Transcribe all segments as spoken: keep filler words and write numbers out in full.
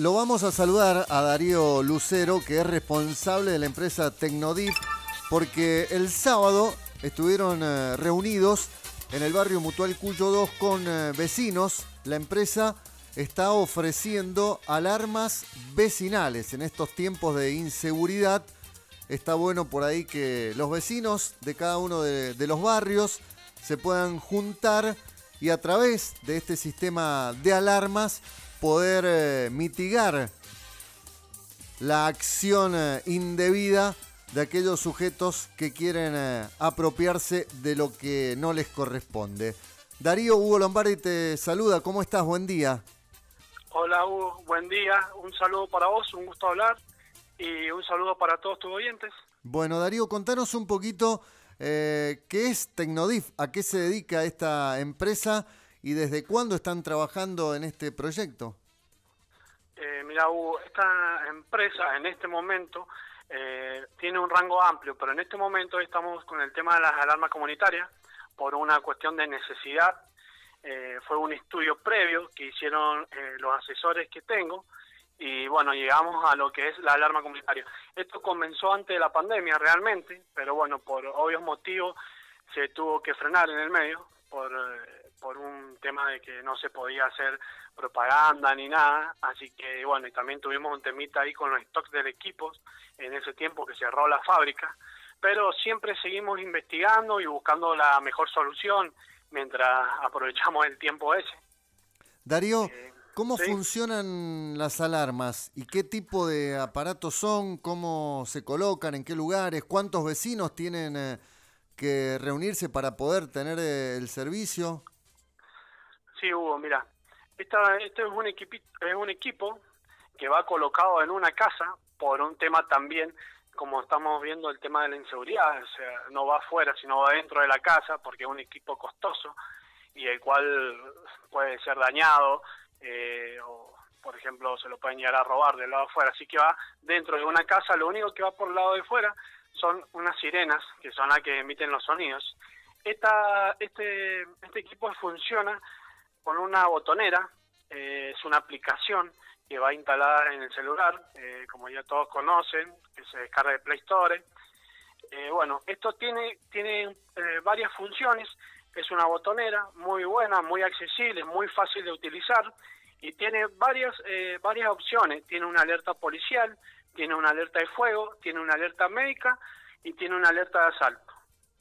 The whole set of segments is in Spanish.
Lo vamos a saludar a Darío Lucero, que es responsable de la empresa Tecnodif, porque el sábado estuvieron eh, reunidos en el barrio Mutual Cuyo dos con eh, vecinos. La empresa está ofreciendo alarmas vecinales en estos tiempos de inseguridad. Está bueno por ahí que los vecinos de cada uno de, de los barrios se puedan juntar y a través de este sistema de alarmas poder eh, mitigar la acción eh, indebida de aquellos sujetos que quieren eh, apropiarse de lo que no les corresponde. Darío, Hugo Lombardi te saluda. ¿Cómo estás? Buen día. Hola Hugo, buen día. Un saludo para vos, un gusto hablar. Y un saludo para todos tus oyentes. Bueno, Darío, contanos un poquito eh, qué es Tecnodif, a qué se dedica esta empresa y desde cuándo están trabajando en este proyecto. Eh, mira, Hugo, esta empresa en este momento eh, tiene un rango amplio, pero en este momento estamos con el tema de las alarmas comunitarias por una cuestión de necesidad. Eh, fue un estudio previo que hicieron eh, los asesores que tengo. Y bueno, llegamos a lo que es la alarma comunitaria. Esto comenzó antes de la pandemia realmente, pero bueno, por obvios motivos se tuvo que frenar en el medio, por, eh, por un tema de que no se podía hacer propaganda ni nada. Así que bueno, y también tuvimos un temita ahí con los stocks del equipo en ese tiempo que cerró la fábrica. Pero siempre seguimos investigando y buscando la mejor solución mientras aprovechamos el tiempo ese. Darío, Eh, ¿cómo ¿sí? funcionan las alarmas y qué tipo de aparatos son? ¿Cómo se colocan? ¿En qué lugares? ¿Cuántos vecinos tienen eh, que reunirse para poder tener eh, el servicio? Sí, Hugo, mira, esta, este es un, equipi, es un equipo que va colocado en una casa por un tema también, como estamos viendo el tema de la inseguridad, o sea, no va afuera, sino va dentro de la casa, porque es un equipo costoso y el cual puede ser dañado, eh, o por ejemplo se lo pueden llegar a robar del lado de afuera, así que va dentro de una casa. Lo único que va por el lado de fuera son unas sirenas, que son las que emiten los sonidos. Esta, este, este equipo funciona con una botonera, eh, es una aplicación que va instalada en el celular, eh, como ya todos conocen, que se descarga de Play Store. Eh, bueno, esto tiene, tiene eh, varias funciones. Es una botonera muy buena, muy accesible, muy fácil de utilizar y tiene varias, eh, varias opciones. Tiene una alerta policial, tiene una alerta de fuego, tiene una alerta médica y tiene una alerta de asalto.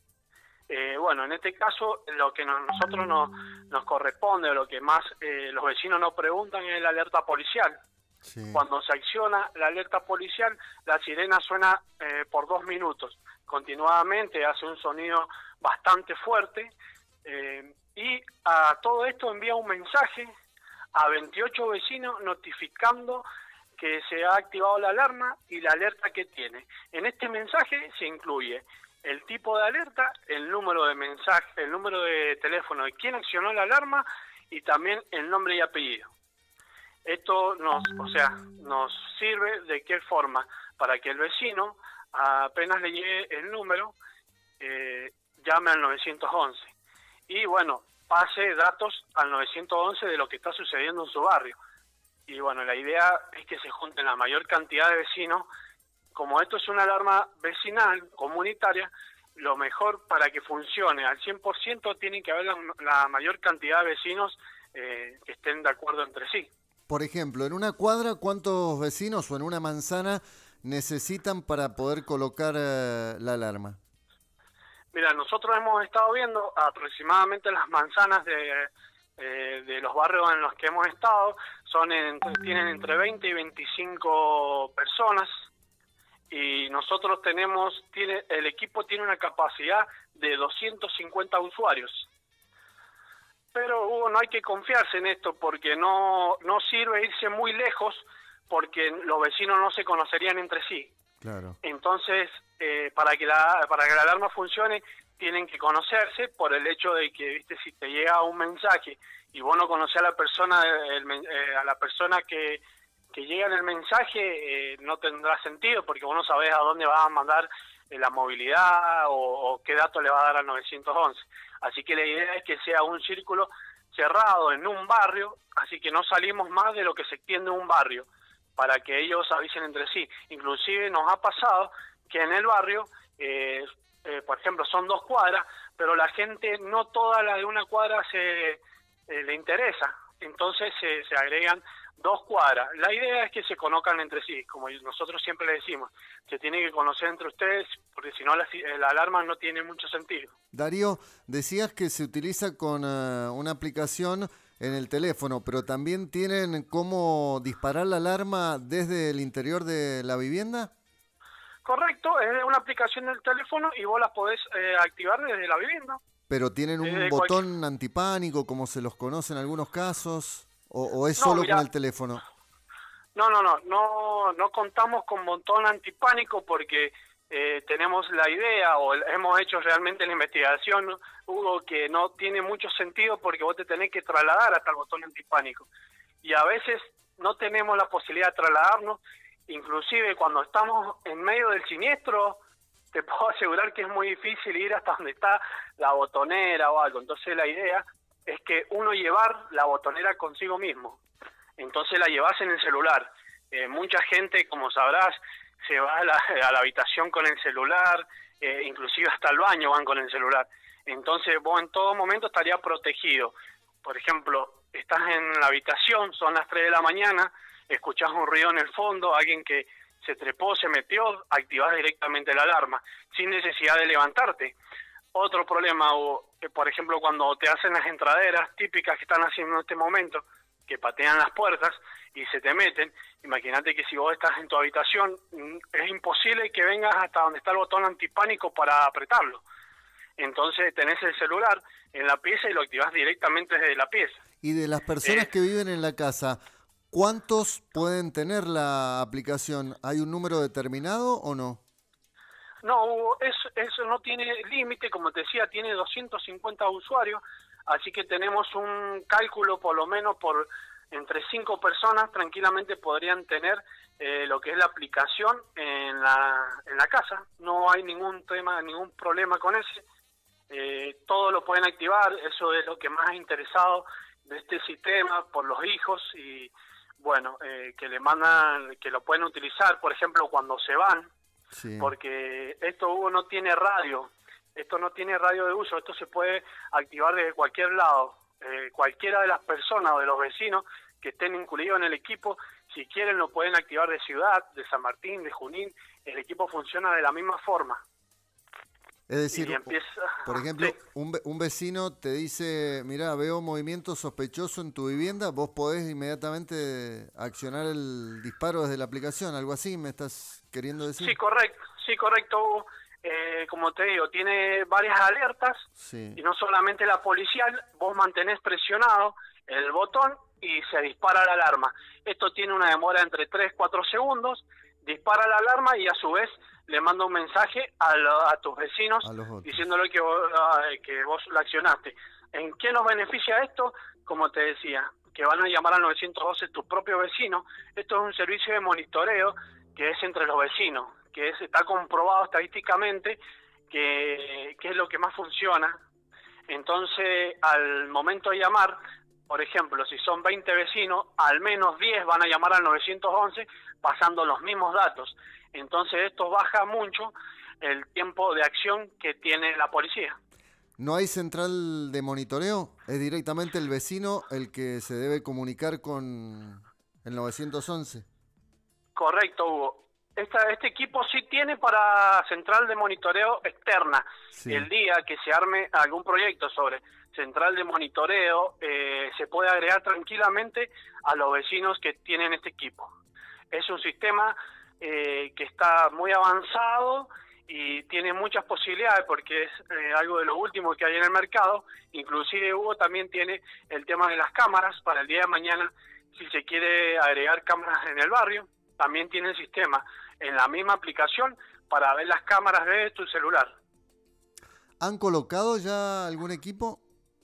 Eh, bueno, en este caso lo que nos, nosotros nos, nos corresponde, o lo que más eh, los vecinos nos preguntan es la alerta policial. Sí. Cuando se acciona la alerta policial, la sirena suena eh, por dos minutos. Continuadamente hace un sonido bastante fuerte eh, y a todo esto envía un mensaje a veintiocho vecinos notificando que se ha activado la alarma y la alerta que tiene. En este mensaje se incluye el tipo de alerta, el número de mensaje, el número de teléfono de quien accionó la alarma y también el nombre y apellido. Esto nos, o sea, nos sirve de qué forma para que el vecino, apenas le llegue el número, eh, llame al nueve once y bueno, pase datos al nueve once de lo que está sucediendo en su barrio. Y bueno, la idea es que se junten la mayor cantidad de vecinos. Como esto es una alarma vecinal, comunitaria, lo mejor para que funcione al cien por ciento tiene que haber la, la mayor cantidad de vecinos eh, que estén de acuerdo entre sí. Por ejemplo, en una cuadra, ¿cuántos vecinos o en una manzana necesitan para poder colocar eh, la alarma? Mira, nosotros hemos estado viendo aproximadamente las manzanas de, eh, de los barrios en los que hemos estado, son en, tienen entre veinte y veinticinco personas. Y nosotros tenemos, tiene, el equipo tiene una capacidad de doscientos cincuenta usuarios. Pero Hugo, no hay que confiarse en esto porque no, no sirve irse muy lejos porque los vecinos no se conocerían entre sí. Claro. Entonces, eh, para que la para que la alarma funcione, tienen que conocerse por el hecho de que, viste, si te llega un mensaje y vos no conocés a la persona, el, eh, a la persona que que llega en el mensaje, eh, no tendrá sentido porque vos no sabés a dónde vas a mandar eh, la movilidad o, o qué datos le va a dar al nueve once. Así que la idea es que sea un círculo cerrado en un barrio, así que no salimos más de lo que se extiende un barrio. para que ellos avisen entre sí. Inclusive nos ha pasado que en el barrio, eh, eh, por ejemplo, son dos cuadras, pero la gente no toda la de una cuadra se eh, le interesa, entonces se, se agregan dos cuadras. La idea es que se conozcan entre sí, como nosotros siempre le decimos, se tiene que conocer entre ustedes, porque si no la, la alarma no tiene mucho sentido. Darío, decías que se utiliza con uh, una aplicación en el teléfono, pero también tienen cómo disparar la alarma desde el interior de la vivienda. Correcto, es una aplicación del teléfono y vos la podés eh, activar desde la vivienda. Pero tienen un Desde botón cualquier... antipánico, como se los conoce en algunos casos, o, o es no, solo mirá, con el teléfono. No, no, no, no, no contamos con botón antipánico porque eh, tenemos la idea o hemos hecho realmente la investigación, ¿no? Hugo, que no tiene mucho sentido porque vos te tenés que trasladar hasta el botón antipánico. Y a veces no tenemos la posibilidad de trasladarnos, inclusive cuando estamos en medio del siniestro, te puedo asegurar que es muy difícil ir hasta donde está la botonera o algo. Entonces la idea es que uno llevar la botonera consigo mismo. Entonces la llevas en el celular. Eh, mucha gente, como sabrás, se va a la, a la habitación con el celular, eh, inclusive hasta el baño van con el celular. Entonces vos en todo momento estarías protegido. Por ejemplo, estás en la habitación, son las tres de la mañana, escuchás un ruido en el fondo, alguien que se trepó, se metió, activás directamente la alarma, sin necesidad de levantarte. Otro problema, o, que por ejemplo, cuando te hacen las entraderas típicas que están haciendo en este momento, que patean las puertas y se te meten, imagínate que si vos estás en tu habitación, es imposible que vengas hasta donde está el botón antipánico para apretarlo. Entonces tenés el celular en la pieza y lo activás directamente desde la pieza. Y de las personas eh, que viven en la casa, ¿cuántos pueden tener la aplicación? ¿Hay un número determinado o no? No, Hugo, eso, eso no tiene límite, como te decía, tiene doscientos cincuenta usuarios, así que tenemos un cálculo por lo menos por entre cinco personas tranquilamente podrían tener eh, lo que es la aplicación en la, en la casa. No hay ningún tema, ningún problema con ese. Eh, todo lo pueden activar, eso es lo que más ha interesado de este sistema por los hijos y bueno, eh, que le mandan, que lo pueden utilizar, por ejemplo, cuando se van, sí. Porque esto, Hugo, no tiene radio, esto no tiene radio de uso, esto se puede activar desde cualquier lado, eh, cualquiera de las personas o de los vecinos que estén incluidos en el equipo, si quieren lo pueden activar de Ciudad, de San Martín, de Junín, el equipo funciona de la misma forma. Es decir, empieza, por ejemplo, sí. un, un vecino te dice, mira, veo movimiento sospechoso en tu vivienda, vos podés inmediatamente accionar el disparo desde la aplicación, algo así, ¿me estás queriendo decir? Sí, correcto, sí, correcto. Eh, como te digo, tiene varias alertas, sí. Y no solamente la policial, vos mantenés presionado el botón y se dispara la alarma. Esto tiene una demora entre tres, cuatro segundos, dispara la alarma y a su vez le manda un mensaje a, lo, a tus vecinos a diciéndole que vos, uh, que vos la accionaste. ¿En qué nos beneficia esto? Como te decía, que van a llamar al nueve doce tus propios vecinos. Esto es un servicio de monitoreo que es entre los vecinos, que es, está comprobado estadísticamente que, que es lo que más funciona. Entonces, al momento de llamar, por ejemplo, si son veinte vecinos, al menos diez van a llamar al nueve once pasando los mismos datos. Entonces esto baja mucho el tiempo de acción que tiene la policía. ¿No hay central de monitoreo? ¿Es directamente el vecino el que se debe comunicar con el nueve once? Correcto, Hugo. Esta, este equipo sí tiene para central de monitoreo externa. Sí. El día que se arme algún proyecto sobre central de monitoreo, eh, se puede agregar tranquilamente a los vecinos que tienen este equipo. Es un sistema eh, que está muy avanzado y tiene muchas posibilidades porque es eh, algo de lo último que hay en el mercado. Inclusive Hugo también tiene el tema de las cámaras para el día de mañana, si se quiere agregar cámaras en el barrio, también tiene el sistema en la misma aplicación para ver las cámaras de tu celular. ¿Han colocado ya algún equipo?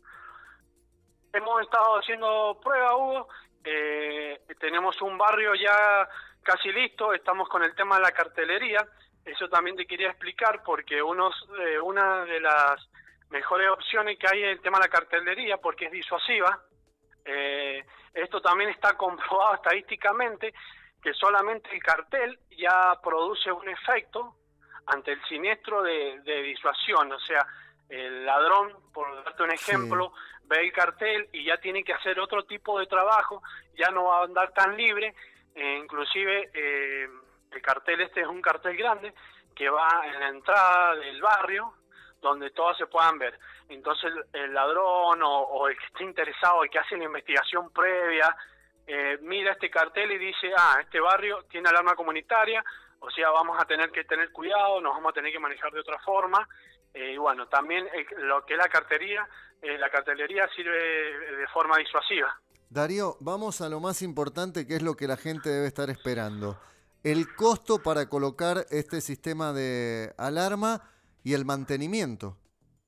Hemos estado haciendo pruebas, Hugo. Eh, tenemos un barrio ya casi listo, estamos con el tema de la cartelería. Eso también te quería explicar porque unos, eh, una de las mejores opciones que hay es el tema de la cartelería porque es disuasiva. Eh, esto también está comprobado estadísticamente que solamente el cartel ya produce un efecto ante el siniestro de, de disuasión. O sea, el ladrón, por darte un ejemplo, sí, ve el cartel y ya tiene que hacer otro tipo de trabajo, ya no va a andar tan libre. Eh, inclusive eh, el cartel este es un cartel grande que va en la entrada del barrio, donde todas se puedan ver. Entonces el, el ladrón o, o el que esté interesado, el que hace la investigación previa, eh, mira este cartel y dice, ah, este barrio tiene alarma comunitaria, o sea, vamos a tener que tener cuidado, nos vamos a tener que manejar de otra forma. Eh, y bueno, también eh, lo que es la cartería, eh, la cartelería sirve de forma disuasiva. Darío, vamos a lo más importante, que es lo que la gente debe estar esperando. El costo para colocar este sistema de alarma y el mantenimiento.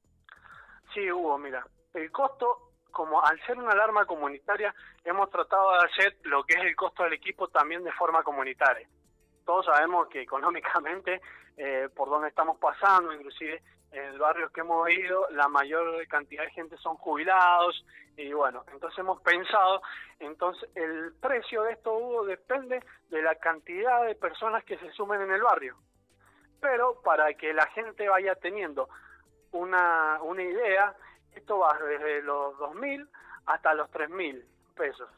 Sí, Hugo, mira, el costo, como al ser una alarma comunitaria, hemos tratado de hacer lo que es el costo del equipo también de forma comunitaria. Todos sabemos que económicamente, eh, por donde estamos pasando, inclusive en el barrio que hemos ido, la mayor cantidad de gente son jubilados, y bueno, entonces hemos pensado, entonces el precio de esto, Hugo, depende de la cantidad de personas que se sumen en el barrio. Pero para que la gente vaya teniendo una, una idea, esto va desde los dos mil hasta los tres mil pesos.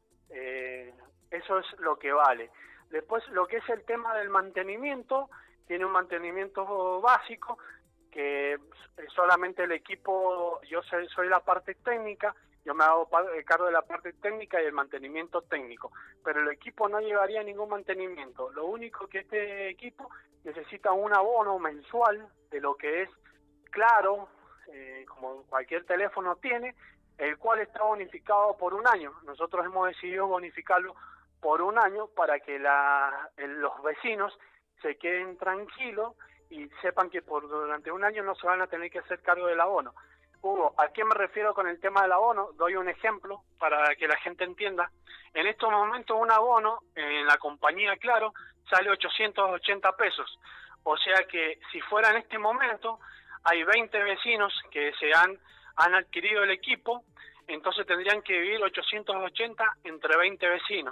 Eh, eso es lo que vale. Después, lo que es el tema del mantenimiento, tiene un mantenimiento básico, que solamente el equipo, yo soy, soy la parte técnica, yo me hago cargo de la parte técnica y el mantenimiento técnico, pero el equipo no llevaría ningún mantenimiento. Lo único que este equipo necesita un abono mensual de lo que es Claro, eh, como cualquier teléfono tiene, el cual está bonificado por un año. Nosotros hemos decidido bonificarlo por un año para que la, el, los vecinos se queden tranquilos y sepan que por durante un año no se van a tener que hacer cargo del abono. Hugo, ¿a qué me refiero con el tema del abono? Doy un ejemplo para que la gente entienda. En estos momentos un abono en la compañía Claro sale ochocientos ochenta pesos. O sea que si fuera en este momento hay veinte vecinos que se han, han adquirido el equipo, entonces tendrían que dividir ochocientos ochenta entre veinte vecinos.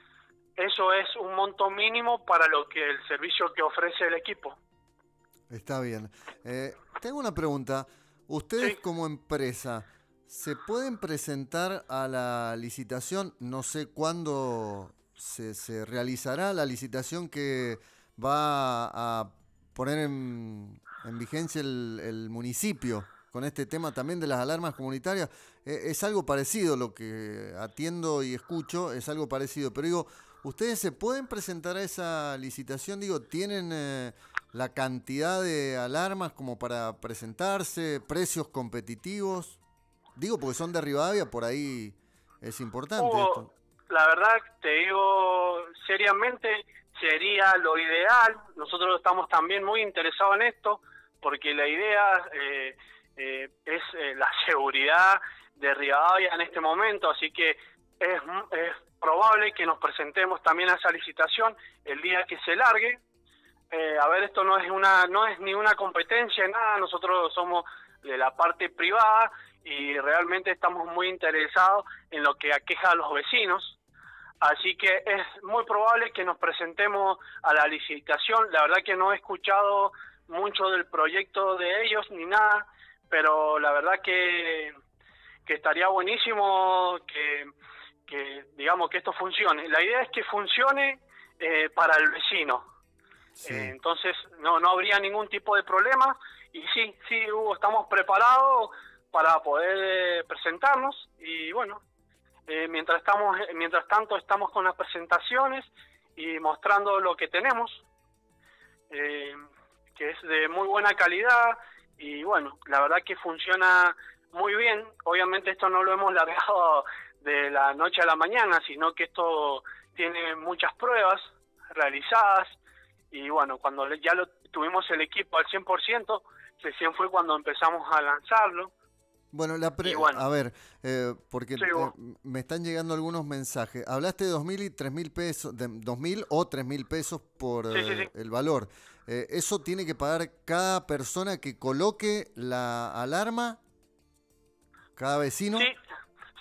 Eso es un monto mínimo para lo que el servicio que ofrece el equipo. Está bien. Eh, tengo una pregunta. Ustedes, sí, como empresa, ¿se pueden presentar a la licitación? No sé cuándo se, se realizará la licitación que va a poner en, en vigencia el, el municipio con este tema también de las alarmas comunitarias. Eh, es algo parecido, lo que atiendo y escucho, es algo parecido. Pero digo, ¿ustedes se pueden presentar a esa licitación? Digo, ¿tienen eh, la cantidad de alarmas como para presentarse, precios competitivos? Digo, porque son de Rivadavia, por ahí es importante Hugo, esto. La verdad, te digo seriamente, sería lo ideal. Nosotros estamos también muy interesados en esto, porque la idea eh, eh, es eh, la seguridad de Rivadavia en este momento, así que es, es probable que nos presentemos también a esa licitación el día que se largue. Eh, a ver, esto no es una no es ni una competencia, nada, nosotros somos de la parte privada y realmente estamos muy interesados en lo que aqueja a los vecinos. Así que es muy probable que nos presentemos a la licitación. La verdad que no he escuchado mucho del proyecto de ellos ni nada, pero la verdad que, que estaría buenísimo que, que, digamos, que esto funcione. La idea es que funcione eh, para el vecino. Sí. Eh, entonces no, no habría ningún tipo de problema. Y sí, sí, Hugo, estamos preparados para poder eh, presentarnos y bueno. Eh, mientras estamos, mientras tanto estamos con las presentaciones y mostrando lo que tenemos, eh, que es de muy buena calidad y bueno, la verdad que funciona muy bien. Obviamente esto no lo hemos largado de la noche a la mañana, sino que esto tiene muchas pruebas realizadas y bueno, cuando ya lo tuvimos el equipo al cien por ciento, recién fue cuando empezamos a lanzarlo. Bueno, la pre bueno, a ver, eh, porque sí, eh, me están llegando algunos mensajes. Hablaste de dos mil y tres mil pesos, de dos mil o tres mil pesos por sí, sí, sí. Eh, el valor. Eh, ¿Eso tiene que pagar cada persona que coloque la alarma? ¿Cada vecino? Sí,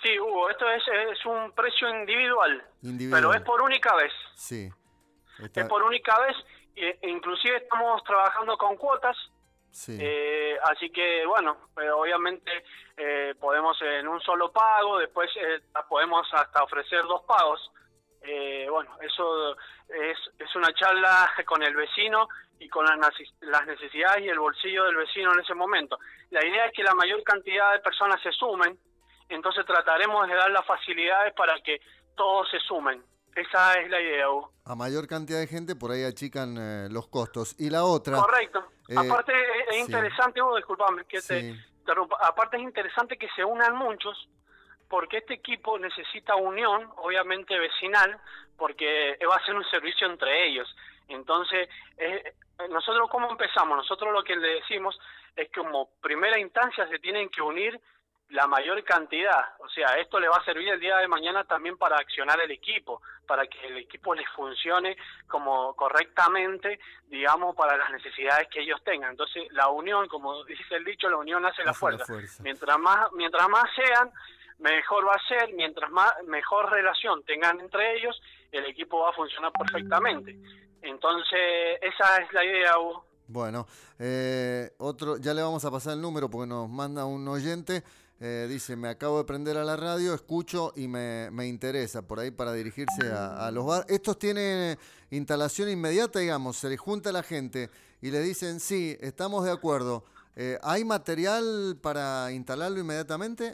Sí, Hugo, esto es, es un precio individual, Individual. pero es por única vez. Sí. Está... Es por única vez, e inclusive estamos trabajando con cuotas, sí. eh, así que bueno, eh, obviamente eh, podemos en un solo pago, después eh, podemos hasta ofrecer dos pagos. Eh, bueno, eso es, es una charla con el vecino y con las necesidades y el bolsillo del vecino en ese momento. La idea es que la mayor cantidad de personas se sumen, entonces trataremos de dar las facilidades para que todos se sumen. Esa es la idea, Hugo. A mayor cantidad de gente, por ahí achican eh, los costos. Y la otra... Correcto. Eh, Aparte es, es sí. interesante, Hugo, disculpame que sí. te interrumpa. Aparte es interesante que se unan muchos, porque este equipo necesita unión, obviamente vecinal, porque va a ser un servicio entre ellos. Entonces, eh, nosotros ¿cómo empezamos? Nosotros lo que le decimos es que como primera instancia se tienen que unir la mayor cantidad, o sea, esto le va a servir el día de mañana también para accionar el equipo, para que el equipo les funcione como correctamente, digamos, para las necesidades que ellos tengan. Entonces, la unión, como dice el dicho, la unión hace, hace la, fuerza. la fuerza. Mientras más, mientras más sean, mejor va a ser, mientras más mejor relación tengan entre ellos, el equipo va a funcionar perfectamente. Entonces, esa es la idea, Hugo. Bueno, eh, otro, ya le vamos a pasar el número porque nos manda un oyente. Eh, dice, me acabo de prender a la radio, escucho y me, me interesa, por ahí para dirigirse a, a los bares. Estos tienen instalación inmediata, digamos, se les junta la gente y le dicen, sí, estamos de acuerdo. Eh, ¿Hay material para instalarlo inmediatamente?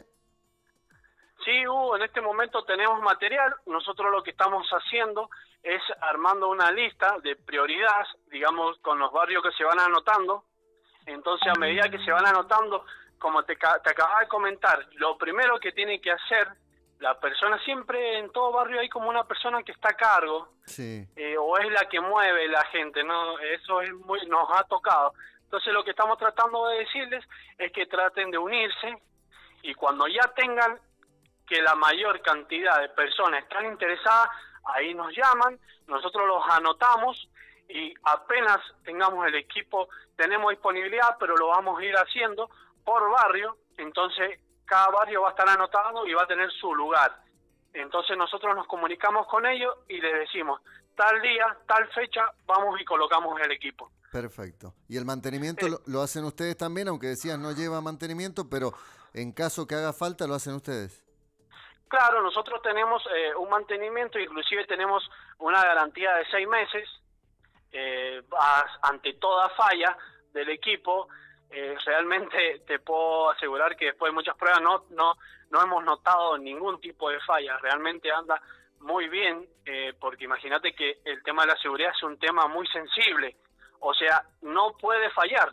Sí, Hugo, en este momento tenemos material. Nosotros lo que estamos haciendo es armando una lista de prioridades, digamos, con los barrios que se van anotando. Entonces, a medida que se van anotando, como te, te acababa de comentar, lo primero que tiene que hacer la persona, siempre en todo barrio hay como una persona que está a cargo, sí. eh, o es la que mueve la gente, ¿no? Eso es muy, nos ha tocado. Entonces lo que estamos tratando de decirles es que traten de unirse y cuando ya tengan que la mayor cantidad de personas están interesadas, ahí nos llaman, nosotros los anotamos y apenas tengamos el equipo, tenemos disponibilidad, pero lo vamos a ir haciendo por barrio, entonces cada barrio va a estar anotado y va a tener su lugar. Entonces nosotros nos comunicamos con ellos y les decimos, tal día, tal fecha, vamos y colocamos el equipo. Perfecto. ¿Y el mantenimiento eh, lo, lo hacen ustedes también? Aunque decías no lleva mantenimiento, pero en caso que haga falta, ¿lo hacen ustedes? Claro, nosotros tenemos eh, un mantenimiento, inclusive tenemos una garantía de seis meses, eh, ante toda falla del equipo. Eh, realmente te puedo asegurar que después de muchas pruebas no no no hemos notado ningún tipo de falla, realmente anda muy bien, eh, porque imagínate que el tema de la seguridad es un tema muy sensible, o sea, no puede fallar.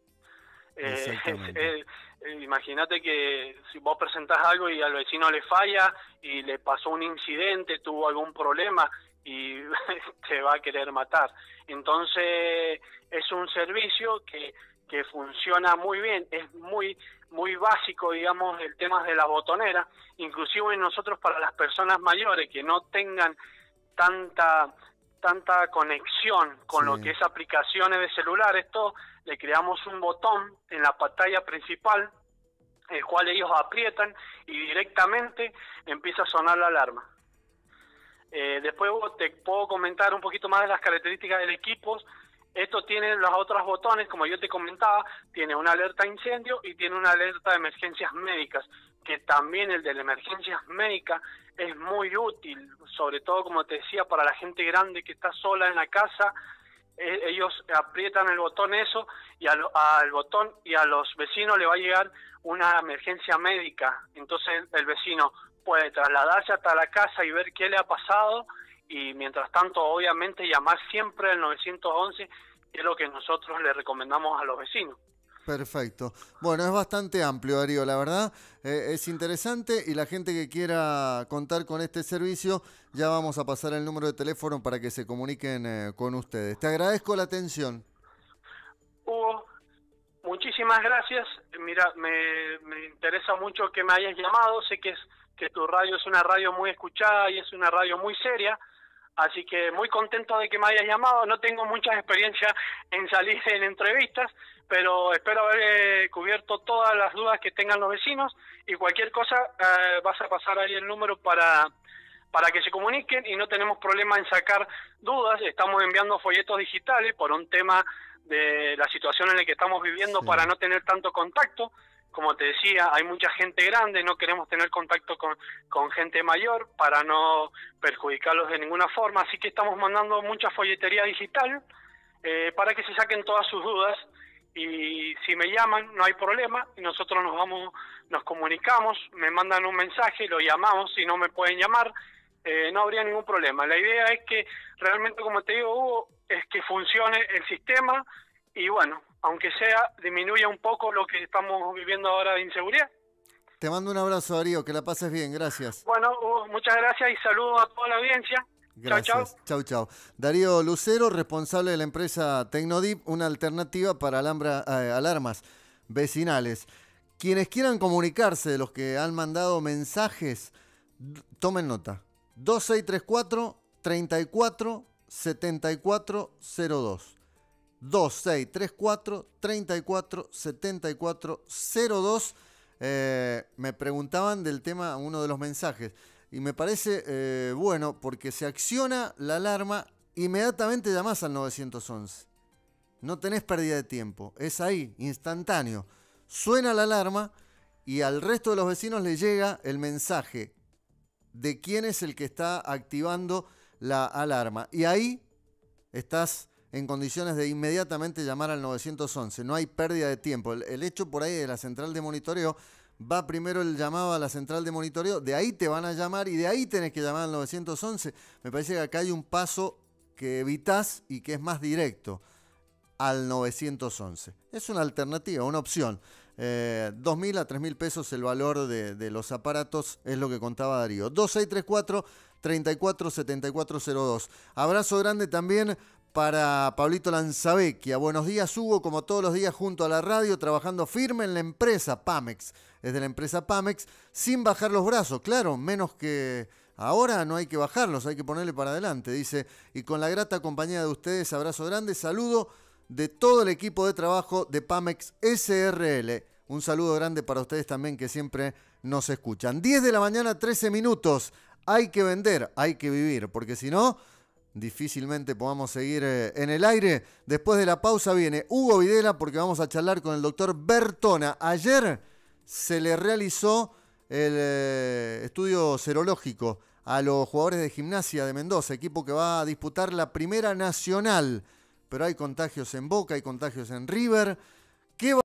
Eh, eh, eh, imagínate que si vos presentás algo y al vecino le falla y le pasó un incidente, tuvo algún problema y te va a querer matar. Entonces es un servicio que que funciona muy bien, es muy muy básico, digamos, el tema de la botonera, inclusive nosotros para las personas mayores que no tengan tanta tanta conexión con sí. lo que es aplicaciones de celulares, todo, le creamos un botón en la pantalla principal, el cual ellos aprietan y directamente empieza a sonar la alarma. Eh, después te puedo comentar un poquito más de las características del equipo. Esto tiene los otros botones, como yo te comentaba, tiene una alerta incendio y tiene una alerta de emergencias médicas, que también el de las emergencias médicas es muy útil, sobre todo, como te decía, para la gente grande que está sola en la casa. Eh, ellos aprietan el botón eso y al, al botón y a los vecinos le va a llegar una emergencia médica. Entonces el vecino puede trasladarse hasta la casa y ver qué le ha pasado, y mientras tanto obviamente llamar siempre al nueve once, que es lo que nosotros le recomendamos a los vecinos. Perfecto. Bueno, es bastante amplio, Darío, la verdad. Eh, es interesante y la gente que quiera contar con este servicio, ya vamos a pasar el número de teléfono para que se comuniquen eh, con ustedes. Te agradezco la atención. Hugo, muchísimas gracias. Mira, me, me interesa mucho que me hayas llamado. Sé que, es, que tu radio es una radio muy escuchada y es una radio muy seria. Así que muy contento de que me hayas llamado. No tengo mucha experiencia en salir en entrevistas, pero espero haber eh, cubierto todas las dudas que tengan los vecinos, y cualquier cosa eh, vas a pasar ahí el número para, para que se comuniquen, y no tenemos problema en sacar dudas. Estamos enviando folletos digitales por un tema de la situación en la que estamos viviendo, sí, para no tener tanto contacto. Como te decía, hay mucha gente grande, no queremos tener contacto con, con gente mayor para no perjudicarlos de ninguna forma, así que estamos mandando mucha folletería digital eh, para que se saquen todas sus dudas, y si me llaman no hay problema, y nosotros nos vamos, nos comunicamos, me mandan un mensaje, lo llamamos, si no me pueden llamar, eh, no habría ningún problema. La idea es que realmente, como te digo, Hugo, es que funcione el sistema, y bueno, aunque sea, disminuya un poco lo que estamos viviendo ahora de inseguridad. Te mando un abrazo, Darío, que la pases bien, gracias. Bueno, Hugo, muchas gracias y saludos a toda la audiencia. Gracias. Chau, chau. Darío Lucero, responsable de la empresa Tecnodip, una alternativa para alambra, eh, alarmas vecinales. Quienes quieran comunicarse, de los que han mandado mensajes, tomen nota. dos seis tres cuatro, tres cuatro, siete cuatro cero dos. dos seis tres cuatro, tres cuatro, siete cuatro cero dos. Eh, me preguntaban del tema, uno de los mensajes, y me parece eh, bueno, porque se acciona la alarma, inmediatamente llamás al nueve once. No tenés pérdida de tiempo, es ahí, instantáneo. Suena la alarma y al resto de los vecinos le llega el mensaje de quién es el que está activando la alarma. Y ahí estás en condiciones de inmediatamente llamar al nueve once. No hay pérdida de tiempo. El, el hecho por ahí de la central de monitoreo, va primero el llamado a la central de monitoreo, de ahí te van a llamar y de ahí tenés que llamar al nueve once. Me parece que acá hay un paso que evitás y que es más directo al nueve once. Es una alternativa, una opción. Eh, dos mil a tres mil pesos el valor de, de los aparatos, es lo que contaba Darío. dos seis tres cuatro, tres cuatro, siete cuatro cero dos. Abrazo grande también para Pablito Lanzavecchia. Buenos días, Hugo, como todos los días junto a la radio, trabajando firme en la empresa Pamex. Es de la empresa Pamex, sin bajar los brazos, claro, menos que ahora no hay que bajarlos, hay que ponerle para adelante, dice. Y con la grata compañía de ustedes, abrazo grande, saludo de todo el equipo de trabajo de Pamex S R L. Un saludo grande para ustedes también, que siempre nos escuchan. diez de la mañana, trece minutos. Hay que vender, hay que vivir, porque si no, difícilmente podamos seguir eh, en el aire. Después de la pausa viene Hugo Videla, porque vamos a charlar con el doctor Bertona. Ayer se le realizó el eh, estudio serológico a los jugadores de Gimnasia de Mendoza, equipo que va a disputar la Primera Nacional. Pero hay contagios en Boca, hay contagios en River. ¿Qué va